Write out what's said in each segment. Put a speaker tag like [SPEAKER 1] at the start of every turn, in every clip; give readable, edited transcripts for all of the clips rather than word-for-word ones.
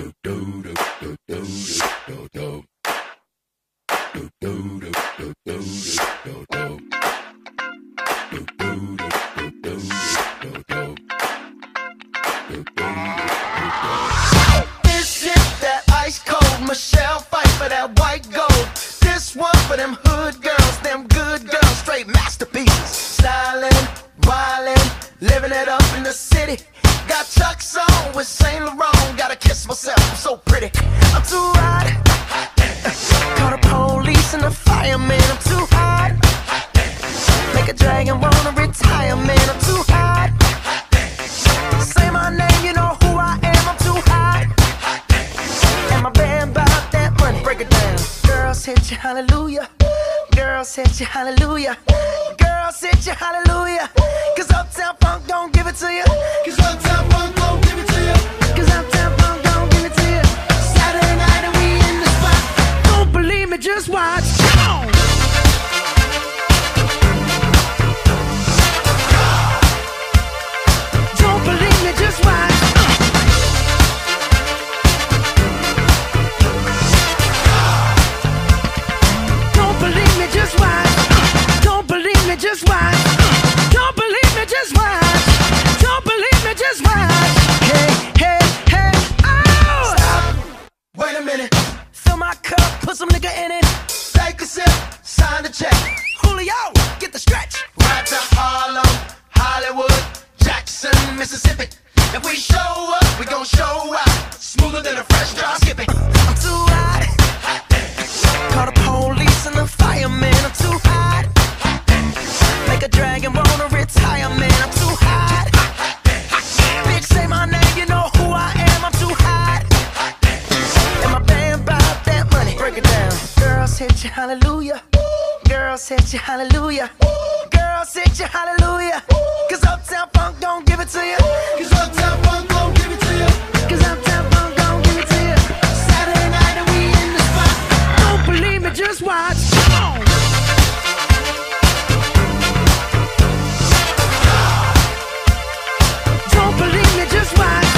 [SPEAKER 1] That ice cold Michelle fight for that white gold. This one for them hood girls, them good girls, straight masterpieces. Stylin', wildin', living it up in the city. Got Chuck's on with Saint Laurent. Gotta kiss myself, I'm so pretty. I'm too hot. Call the police and the fireman. I'm too hot. Make a dragon wanna retire, man. I'm too hot. Say my name, you know who I am. I'm too hot. And my band bought that money. Break it down. Girls hit you, hallelujah. Girls hit you, hallelujah. Girls hit you, hallelujah. Cause Uptown Funk don't give it to you. Cause Uptown Funk don't give it to you. Cause Uptown Funk don't give it to you. Saturday night and we in the spot. Don't believe me, just watch. Come on. Don't believe me, just watch. Don't believe me, just watch. Don't believe me, just watch. Don't believe me, just watch. Don't believe me, just watch. Hey, hey, hey, oh! Stop. Wait a minute. Fill my cup, put some nigga in it. Take a sip, sign the check. Julio, get the stretch. Right to Harlem, Hollywood, Jackson, Mississippi. If we show up, we gon' show out. Smoother than a fresh drop. Skip it. I'm too hot. Call the police and the fireman. I'm too hot. Make a dragon wanna retire, man. I'm too hot. Bitch, say my name, you know who I am. I'm too hot. And my band bought that money. Break it down. Girls hit you, hallelujah. Girls hit you, hallelujah. Girls hit you, hallelujah. Cause Uptown Funk don't give it to you. Cause Uptown Funk don't give it to you. Cause Uptown Funk don't give it to you. Saturday night and we in the spot. Don't believe me, just watch. Come on. Don't believe me, just watch.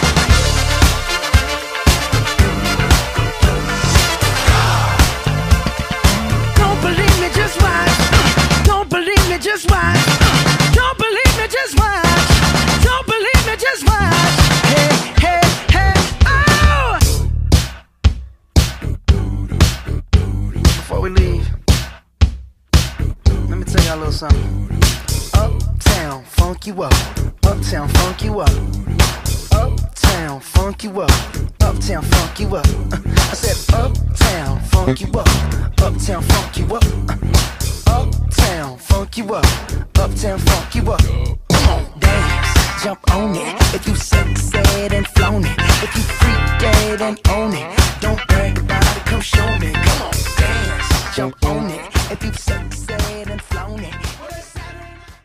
[SPEAKER 1] Don't believe me, just watch. Don't believe me, just watch. Don't believe me, just watch. Don't believe me, just watch. Hey, hey, hey, oh! Before we leave, let me tell y'all a little something. Uptown, funk you up. Uptown, funk you up. Uptown, funk you up. Uptown, funk you up. I said uptown, funk you up. Uptown, funk you up. Uptown, funk you up. Uptown, funk you up. Come on, dance, jump on it.